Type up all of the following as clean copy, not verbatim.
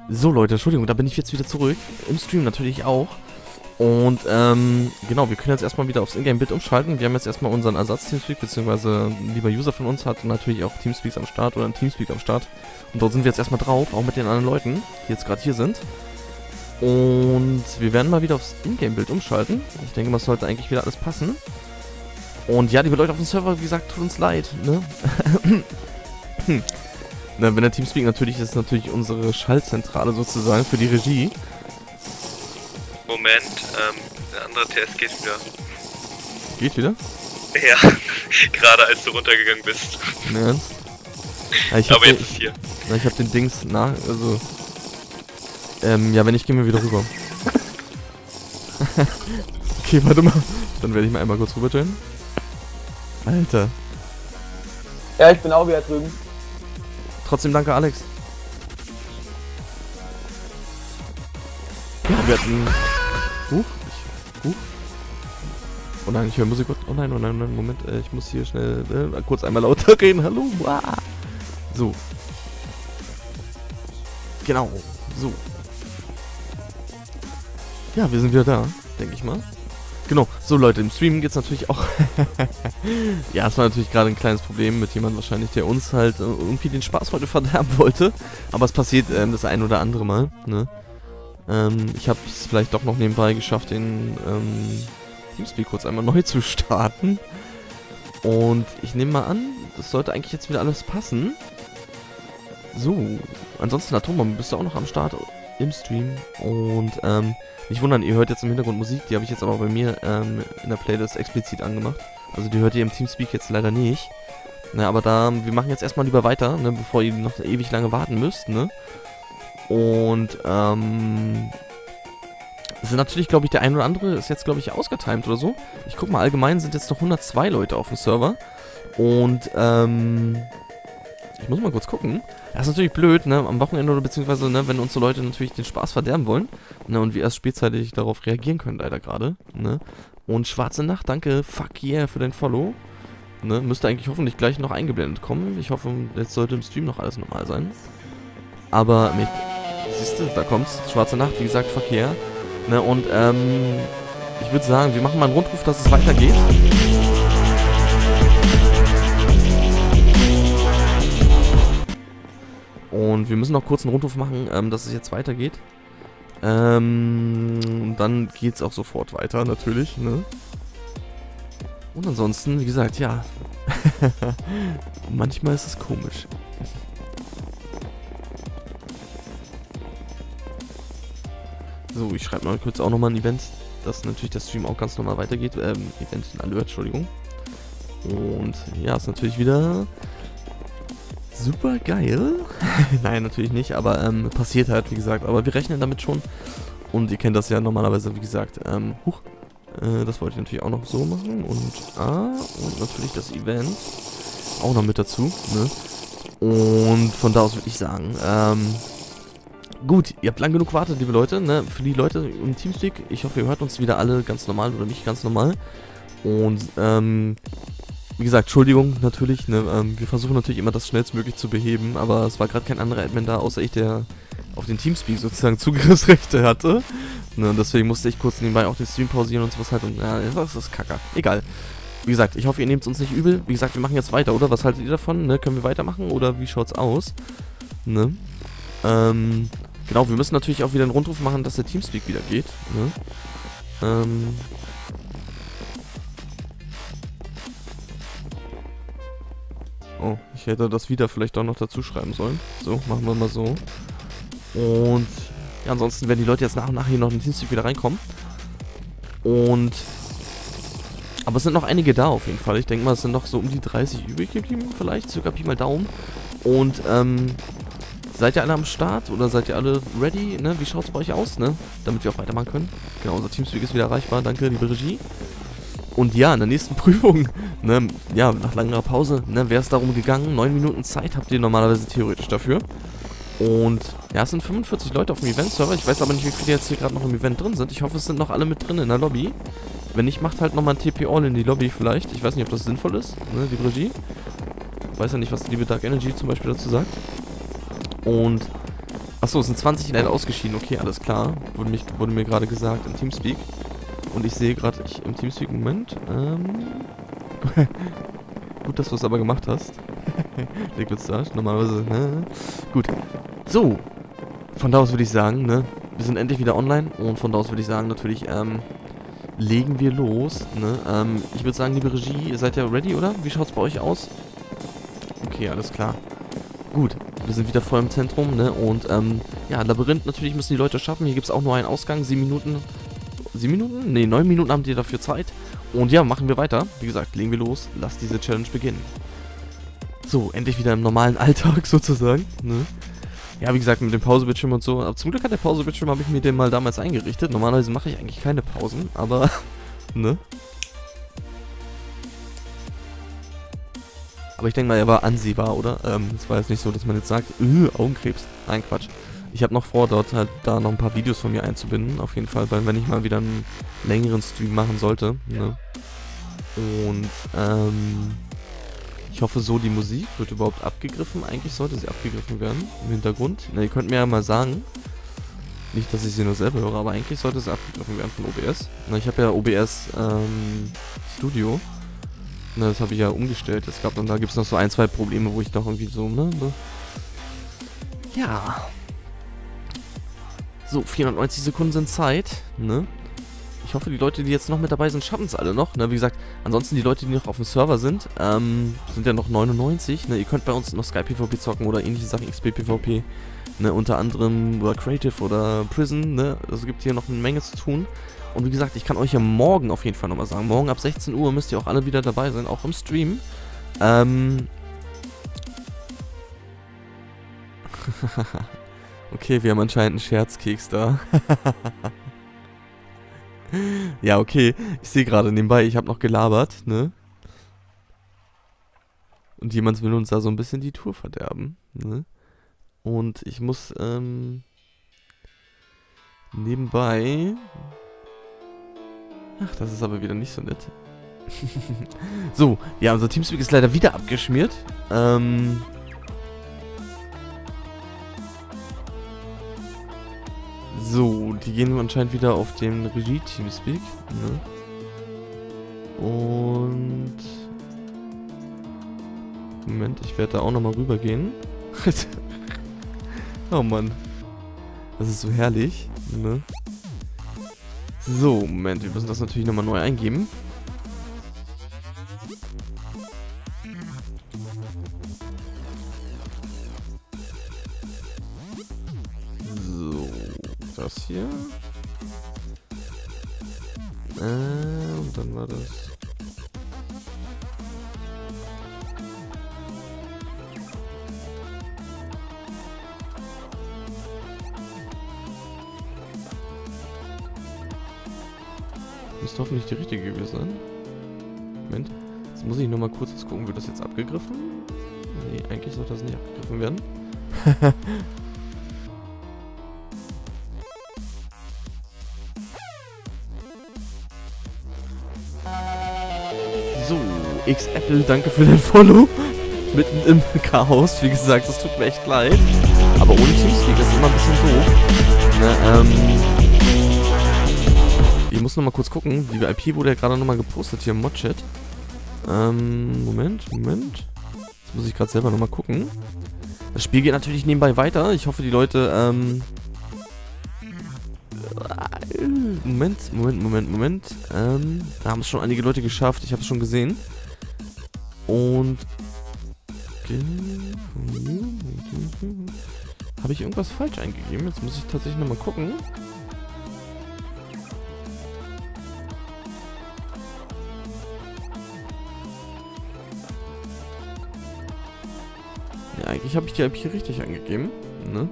So Leute, Entschuldigung, da bin ich jetzt wieder zurück. Im Stream natürlich auch. Und genau, wir können jetzt erstmal wieder aufs Ingame-Bild umschalten. Wir haben jetzt erstmal unseren Ersatz-Teamspeak, beziehungsweise ein lieber User von uns hat natürlich auch Teamspeaks am Start oder ein Teamspeak am Start. Und dort sind wir jetzt erstmal drauf, auch mit den anderen Leuten, die jetzt gerade hier sind. Und wir werden mal wieder aufs Ingame-Bild umschalten. Ich denke, das sollte eigentlich wieder alles passen. Und ja, liebe Leute auf dem Server, wie gesagt, tut uns leid, ne? Na, wenn der Teamspeak natürlich ist, natürlich unsere Schaltzentrale sozusagen für die Regie. Moment, der andere TS geht wieder. Geht wieder? Ja, gerade als du runtergegangen bist. Ne? Ja, aber jetzt ist hier. Ja, ich hab den Dings nach, also... ja, wenn ich gehen wir wieder rüber. Okay, warte mal. Dann werde ich mal einmal kurz rüber joinen. Alter. Ja, ich bin auch wieder drüben. Trotzdem danke, Alex. Ja, wir hatten... Huch. Oh nein, ich höre Musik. Oh nein, Moment. Ich muss hier schnell kurz einmal lauter reden. Hallo. Wow. So. Genau. So. Ja, wir sind wieder da, denke ich mal. Genau. So Leute, im Stream geht's natürlich auch... Ja, es war natürlich gerade ein kleines Problem mit jemandem wahrscheinlich, der uns halt irgendwie den Spaß heute verderben wollte. Aber es passiert das ein oder andere Mal, ne? Ich habe es vielleicht doch noch nebenbei geschafft, den Teamspeak kurz einmal neu zu starten. Und ich nehme mal an, das sollte eigentlich jetzt wieder alles passen. So, ansonsten Atom, bist du auch noch am Start im Stream. Und nicht wundern, ihr hört jetzt im Hintergrund Musik, die habe ich jetzt aber bei mir in der Playlist explizit angemacht. Also die hört ihr im Teamspeak jetzt leider nicht. Na, aber wir machen jetzt erstmal lieber weiter, ne, bevor ihr noch ewig lange warten müsst, ne? Und, es sind natürlich, glaube ich, der ein oder andere ist jetzt, glaube ich, ausgetimed oder so. Ich guck mal, allgemein sind jetzt noch 102 Leute auf dem Server. Und, ich muss mal kurz gucken. Das ist natürlich blöd, ne, am Wochenende oder beziehungsweise, ne, wenn uns so Leute natürlich den Spaß verderben wollen. Ne, und wir erst spätzeitig darauf reagieren können, leider gerade, ne. Und Schwarze Nacht, danke, fuck yeah, für dein Follow. Ne, müsste eigentlich hoffentlich gleich noch eingeblendet kommen. Ich hoffe, jetzt sollte im Stream noch alles normal sein. Aber, siehst du, da kommt's. Schwarze Nacht, wie gesagt, fuck yeah. Ne, und, ich würde sagen, wir machen mal einen Rundruf, dass es weitergeht. Und wir müssen noch kurz einen Rundruf machen, dass es jetzt weitergeht. Dann geht's auch sofort weiter, natürlich, ne? Und ansonsten, wie gesagt, ja. Manchmal ist es komisch. So, ich schreibe mal kurz auch nochmal ein Event, dass natürlich der Stream auch ganz normal weitergeht. Event, ein Alert, Entschuldigung. Und ja, ist natürlich wieder super geil. Nein, natürlich nicht, aber passiert halt, wie gesagt. Aber wir rechnen damit schon. Und ihr kennt das ja normalerweise, wie gesagt. Das wollte ich natürlich auch noch so machen. Und natürlich das Event auch noch mit dazu, ne? Und von da aus würde ich sagen, gut, ihr habt lang genug gewartet, liebe Leute, ne? Für die Leute im Teamspeak, ich hoffe, ihr hört uns wieder alle ganz normal oder mich ganz normal. Und, wie gesagt, Entschuldigung natürlich, ne? Wir versuchen natürlich immer das schnellstmöglich zu beheben, aber es war gerade kein anderer Admin da, außer ich, der auf den Teamspeak sozusagen Zugriffsrechte hatte. Ne? Und deswegen musste ich kurz nebenbei auch den Stream pausieren und sowas halt und ja, das ist kacke. Egal. Wie gesagt, ich hoffe, ihr nehmt es uns nicht übel. Wie gesagt, wir machen jetzt weiter, oder? Was haltet ihr davon? Ne? Können wir weitermachen oder wie schaut's aus? Ne? Genau, wir müssen natürlich auch wieder einen Rundruf machen, dass der Teamspeak wieder geht. Ne? Oh, ich hätte das wieder vielleicht auch noch dazu schreiben sollen. So, machen wir mal so. Und ja, ansonsten werden die Leute jetzt nach und nach hier noch in den Teamspeak wieder reinkommen. Und aber es sind noch einige da auf jeden Fall. Ich denke mal, es sind noch so um die 30 übrig geblieben, vielleicht, circa Pi mal Daumen. Und seid ihr alle am Start oder seid ihr alle ready, ne? Wie schaut's bei euch aus, ne? Damit wir auch weitermachen können. Genau, unser Teamspeak ist wieder erreichbar. Danke, liebe Regie. Und ja, in der nächsten Prüfung, ne, ja, nach langer Pause, ne, wäre es darum gegangen, 9 Minuten Zeit habt ihr normalerweise theoretisch dafür. Und ja, es sind 45 Leute auf dem Event-Server. Ich weiß aber nicht, wie viele jetzt hier gerade noch im Event drin sind. Ich hoffe, es sind noch alle mit drin in der Lobby. Wenn nicht, macht halt nochmal ein TP-All in die Lobby vielleicht. Ich weiß nicht, ob das sinnvoll ist, ne, liebe Regie. Ich weiß ja nicht, was die liebe Dark Energy zum Beispiel dazu sagt. Und Achso, es sind 20 leider ausgeschieden. Okay, alles klar. Wurde mir gerade gesagt im Teamspeak. Und ich sehe gerade im Teamspeak, Moment. Gut, dass du es aber gemacht hast. Liquid Start, normalerweise, ne? Gut. So. Von da aus würde ich sagen, ne? Wir sind endlich wieder online. Und von da aus würde ich sagen, natürlich, legen wir los, ne? Ich würde sagen, liebe Regie, ihr seid ja ready, oder? Wie schaut's bei euch aus? Okay, alles klar. Gut, wir sind wieder voll im Zentrum, ne? Und, ja, Labyrinth natürlich müssen die Leute schaffen. Hier gibt es auch nur einen Ausgang. 7 Minuten. 7 Minuten? Ne, 9 Minuten haben die dafür Zeit. Und ja, machen wir weiter. Wie gesagt, legen wir los. Lasst diese Challenge beginnen. So, endlich wieder im normalen Alltag sozusagen, ne? Ja, wie gesagt, mit dem Pausebildschirm und so. Aber zum Glück hat der Pausebildschirm, habe ich mir den mal damals eingerichtet. Normalerweise mache ich eigentlich keine Pausen, aber, ne? Aber ich denke mal, er war ansehbar, oder? Es war jetzt nicht so, dass man jetzt sagt, Augenkrebs. Nein, Quatsch. Ich habe noch vor, dort halt da noch ein paar Videos von mir einzubinden. Auf jeden Fall, weil wenn ich mal wieder einen längeren Stream machen sollte, ne? Und, ich hoffe so, die Musik wird überhaupt abgegriffen. Eigentlich sollte sie abgegriffen werden im Hintergrund. Na, ihr könnt mir ja mal sagen. Nicht, dass ich sie nur selber höre, aber eigentlich sollte sie abgegriffen werden von OBS. Na, ich habe ja OBS Studio. Na, das habe ich ja umgestellt. Es gab dann, da gibt es noch so ein, zwei Probleme, wo ich doch irgendwie so, ne? Ja. So, 490 Sekunden sind Zeit, ne? Ich hoffe, die Leute, die jetzt noch mit dabei sind, schaffen es alle noch. Ne? Wie gesagt, ansonsten die Leute, die noch auf dem Server sind, sind ja noch 99. Ne? Ihr könnt bei uns noch Skype PvP zocken oder ähnliche Sachen, XP PvP. Ne? Unter anderem oder Creative oder Prison. Ne? Also gibt hier noch eine Menge zu tun. Und wie gesagt, ich kann euch ja morgen auf jeden Fall nochmal sagen. Morgen ab 16 Uhr müsst ihr auch alle wieder dabei sein, auch im Stream. Okay, wir haben anscheinend einen Scherzkeks da. Ja, okay. Ich sehe gerade nebenbei, ich habe noch gelabert, ne? Und jemand will uns da so ein bisschen die Tour verderben, ne? Und ich muss, nebenbei... Ach, das ist aber wieder nicht so nett. So, ja, unser Teamspeak ist leider wieder abgeschmiert. So, die gehen anscheinend wieder auf den Regie-Teamspeak, ne? Und... Moment, ich werde da auch nochmal rübergehen. Oh Mann. Das ist so herrlich, ne? So, Moment, wir müssen das natürlich nochmal neu eingeben. Das hier. Und dann war das. Müsste hoffentlich die richtige gewesen sein. Moment. Jetzt muss ich nochmal kurz gucken, wird das jetzt abgegriffen? Nee, eigentlich sollte das nicht abgegriffen werden. So, X-Apple, danke für dein Follow. Mitten im Chaos, wie gesagt, das tut mir echt leid. Aber ohne Teamspeak, das ist immer ein bisschen doof. Ne, ich muss nochmal kurz gucken. Die IP wurde ja gerade nochmal gepostet hier im Mod-Chat. Moment. Jetzt muss ich gerade selber nochmal gucken. Das Spiel geht natürlich nebenbei weiter. Ich hoffe, die Leute, Moment. Da haben es schon einige Leute geschafft. Ich habe es schon gesehen. Und... Habe ich irgendwas falsch eingegeben? Jetzt muss ich tatsächlich nochmal gucken. Ja, eigentlich habe ich die IP richtig eingegeben, ne?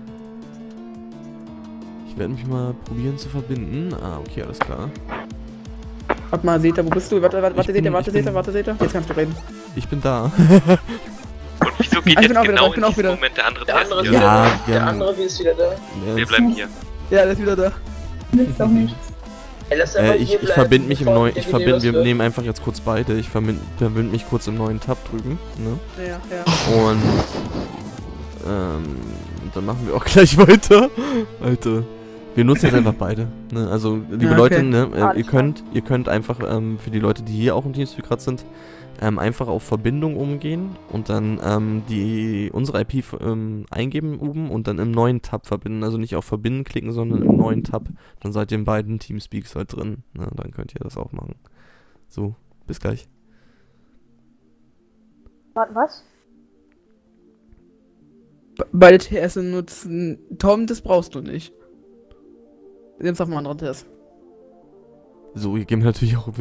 Ich werde mich mal probieren zu verbinden. Ah, okay, alles klar. Warte mal, Seta, wo bist du? Warte, Seta. Jetzt kannst du reden. Ich bin da. Und wieso geht jetzt genau in diesem Moment der andere Test? Der andere ist wieder da. Wir bleiben hier. Ja, der ist wieder da. Nützt auch nichts. Ich verbinde mich im neuen... Wir nehmen einfach jetzt kurz beide. Ich verbinde mich kurz im neuen Tab drüben, ne? Ja. Und... und dann machen wir auch gleich weiter. Alter. Wir nutzen jetzt einfach beide. Ne? Also, liebe Ja, okay. Leute, ne, ihr könnt einfach für die Leute, die hier auch im Teamspeak gerade sind, einfach auf Verbindung umgehen und dann unsere IP eingeben oben und dann im neuen Tab verbinden. Also nicht auf Verbinden klicken, sondern im neuen Tab. Dann seid ihr in beiden Teamspeaks halt drin. Ne? Dann könnt ihr das auch machen. So, bis gleich. Warte, was? Beide TS nutzen. Tom, das brauchst du nicht. Jetzt auf einen anderen TS. So, hier gehen wir natürlich auch.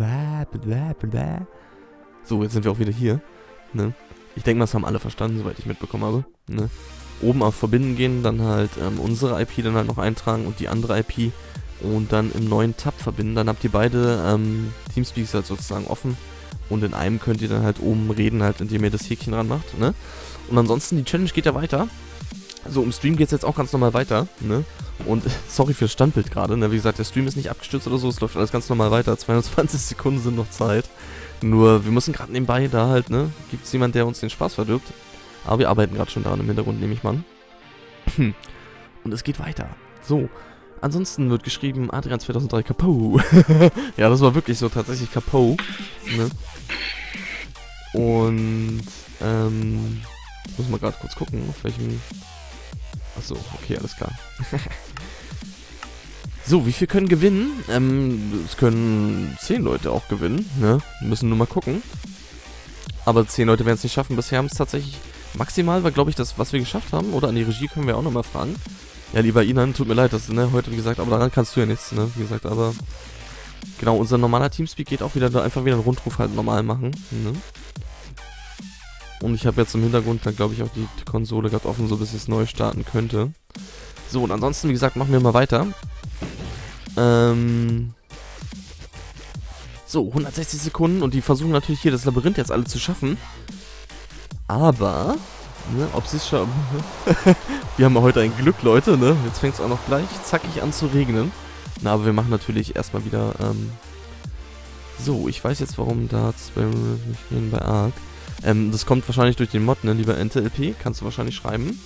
So, jetzt sind wir auch wieder hier. Ne? Ich denke mal, das haben alle verstanden, soweit ich mitbekommen habe. Ne? Oben auf Verbinden gehen, dann halt unsere IP dann halt noch eintragen und die andere IP und dann im neuen Tab verbinden. Dann habt ihr beide Teamspeaks halt sozusagen offen und in einem könnt ihr dann halt oben reden, halt, indem ihr das Häkchen dran macht. Ne? Und ansonsten, die Challenge geht ja weiter. So, im Stream geht es jetzt auch ganz normal weiter, ne? Und sorry für das Standbild gerade, ne? Wie gesagt, der Stream ist nicht abgestürzt oder so, es läuft alles ganz normal weiter. 22 Sekunden sind noch Zeit. Nur, wir müssen gerade nebenbei da halt, ne? Gibt es jemand, der uns den Spaß verdirbt? Aber wir arbeiten gerade schon daran im Hintergrund, nehme ich mal an. Und es geht weiter. So, ansonsten wird geschrieben, Adrian 2003 Kapo. Ja, das war wirklich so, tatsächlich Kapo, ne? Und, muss mal gerade kurz gucken, auf welchem... Achso, okay, alles klar. So, wie viel können gewinnen? Es können 10 Leute auch gewinnen, ne? Wir müssen nur mal gucken. Aber 10 Leute werden es nicht schaffen. Bisher haben es tatsächlich maximal, war glaube ich das, was wir geschafft haben. Oder an die Regie können wir auch nochmal fragen. Ja, lieber Inan, tut mir leid, das, ne, heute wie gesagt, aber daran kannst du ja nichts, ne? Wie gesagt, aber... Genau, unser normaler Teamspeak geht auch wieder, einfach wieder einen Rundruf halt normal machen, ne? Und ich habe jetzt im Hintergrund dann, glaube ich, auch die Konsole gerade offen, so bis es neu starten könnte. So, und ansonsten, wie gesagt, machen wir mal weiter. So, 160 Sekunden und die versuchen natürlich hier das Labyrinth jetzt alle zu schaffen. Aber, ne, ob sie es schaffen... Wir haben ja heute ein Glück, Leute, ne? Jetzt fängt es auch noch gleich zackig an zu regnen. Na, aber wir machen natürlich erstmal wieder, so, ich weiß jetzt, warum da bei Ark. Das kommt wahrscheinlich durch den Mod, ne, lieber NTLP, kannst du wahrscheinlich schreiben.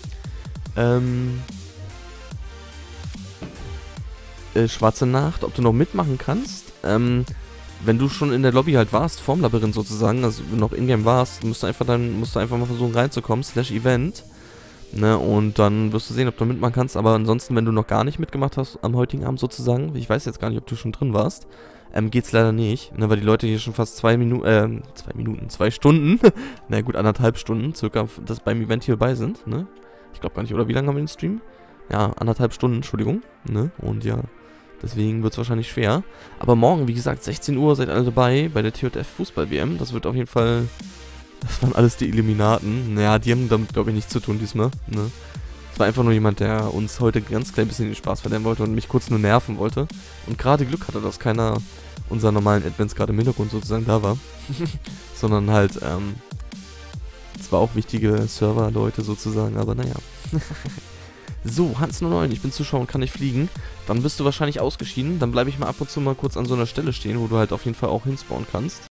Schwarze Nacht, ob du noch mitmachen kannst. Wenn du schon in der Lobby halt warst, vorm Labyrinth sozusagen, also noch in-game warst, musst du einfach mal versuchen reinzukommen, /Event. Ne, und dann wirst du sehen, ob du mitmachen kannst, aber ansonsten, wenn du noch gar nicht mitgemacht hast am heutigen Abend sozusagen, ich weiß jetzt gar nicht, ob du schon drin warst, geht's leider nicht, ne, weil die Leute hier schon fast 2 Stunden, na gut, 1,5 Stunden circa, das beim Event hier dabei sind, ne, ich glaube gar nicht, oder wie lange haben wir den Stream? Ja, 1,5 Stunden, Entschuldigung, ne, und ja, deswegen wird's wahrscheinlich schwer, aber morgen, wie gesagt, 16 Uhr seid alle dabei bei der TJF Fußball-WM, das wird auf jeden Fall, das waren alles die Illuminaten, naja, die haben damit, glaube ich, nichts zu tun diesmal, ne. Es war einfach nur jemand, der uns heute ganz klein bisschen den Spaß verderben wollte und mich kurz nur nerven wollte. Und gerade Glück hatte, dass keiner unserer normalen Admins gerade im Hintergrund sozusagen da war. Sondern halt, zwar auch wichtige Server-Leute sozusagen, aber naja. So, Hans09, ich bin Zuschauer und kann nicht fliegen. Dann bist du wahrscheinlich ausgeschieden. Dann bleibe ich mal ab und zu mal kurz an so einer Stelle stehen, wo du halt auf jeden Fall auch hinspawnen kannst.